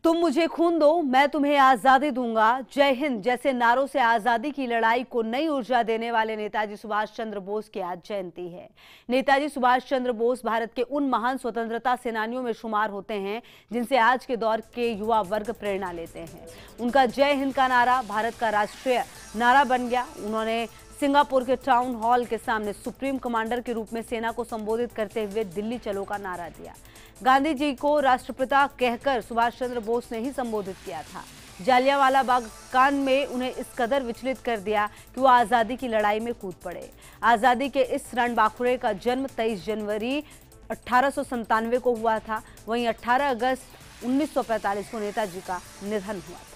तुम मुझे खून दो, मैं तुम्हें आजादी दूंगा, जय हिंद जैसे नारों से आजादी की लड़ाई को नई ऊर्जा देने वाले नेताजी सुभाष चंद्र बोस की आज जयंती है। नेताजी सुभाष चंद्र बोस भारत के उन महान स्वतंत्रता सेनानियों में शुमार होते हैं जिनसे आज के दौर के युवा वर्ग प्रेरणा लेते हैं। उनका जय हिंद का नारा भारत का राष्ट्रीय नारा बन गया। उन्होंने सिंगापुर के टाउन हॉल के सामने सुप्रीम कमांडर के रूप में सेना को संबोधित करते हुए दिल्ली चलो का नारा दिया। गांधी जी को राष्ट्रपिता कहकर सुभाष चंद्र बोस ने ही संबोधित किया था। जालियांवाला बाग कांड में उन्हें इस कदर विचलित कर दिया कि वो आज़ादी की लड़ाई में कूद पड़े। आज़ादी के इस रणबांकुरे का जन्म 23 जनवरी 1897 को हुआ था। वहीं 18 अगस्त 1945 को नेताजी का निधन हुआ था।